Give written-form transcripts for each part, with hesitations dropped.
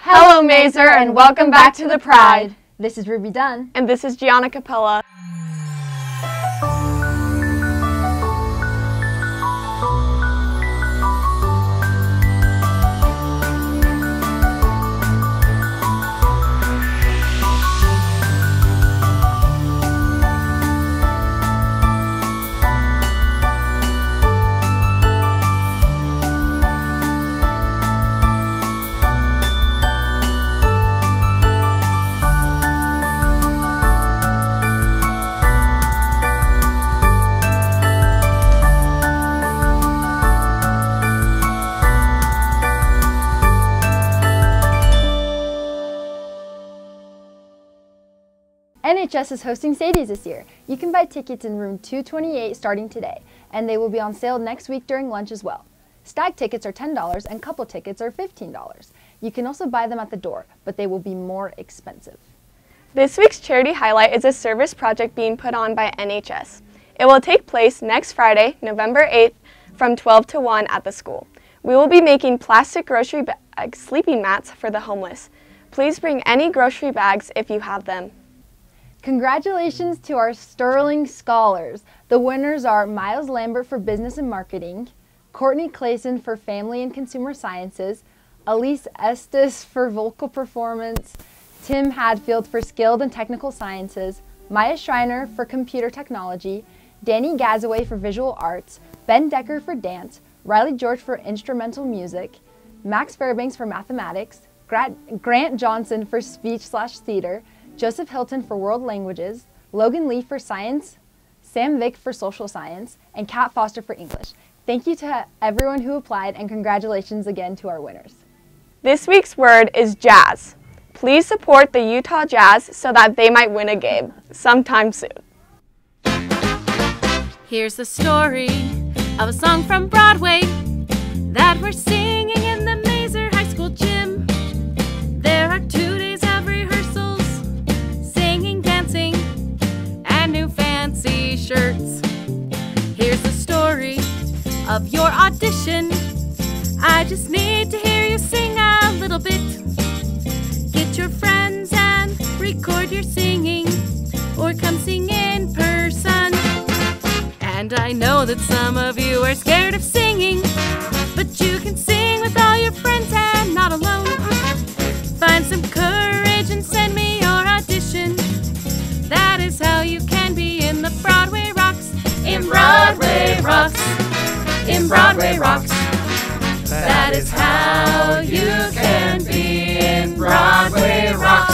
Hello, Mazer, and welcome back to the Pride. This is Ruby Dunn. And this is Gianna Capella. NHS is hosting Sadie's this year. You can buy tickets in room 228 starting today, and they will be on sale next week during lunch as well. Stag tickets are $10 and couple tickets are $15. You can also buy them at the door, but they will be more expensive. This week's charity highlight is a service project being put on by NHS. It will take place next Friday, November 8th from 12 to 1 at the school. We will be making plastic grocery bag sleeping mats for the homeless. Please bring any grocery bags if you have them. Congratulations to our Sterling Scholars. The winners are Miles Lambert for Business and Marketing, Courtney Clayson for Family and Consumer Sciences, Elise Estes for Vocal Performance, Tim Hadfield for Skilled and Technical Sciences, Maya Schreiner for Computer Technology, Danny Gazaway for Visual Arts, Ben Decker for Dance, Riley George for Instrumental Music, Max Fairbanks for Mathematics, Grant Johnson for Speech/Theater, Joseph Hilton for World Languages, Logan Lee for Science, Sam Vick for Social Science, and Kat Foster for English. Thank you to everyone who applied, and congratulations again to our winners. This week's word is jazz. Please support the Utah Jazz so that they might win a game sometime soon. Here's the story of a song from Broadway that we're singing in the Mazer High School gym. There are 2 days of rehearsals, singing, dancing, and new fancy shirts. Here's the story of your audition. I just need to hear you sing a little bit. Get your friends and record your singing, or come sing in person. And I know that some of you are scared of singing, but you can sing with all your friends and not alone. Find some courage and send me your audition. That is how you can be in the Broadway Rocks. In Broadway Rocks. In Broadway Rocks. That is how you can be in Broadway Rocks.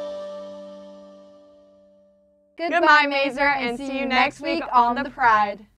Goodbye, Mazer, and see you next week on the Pride.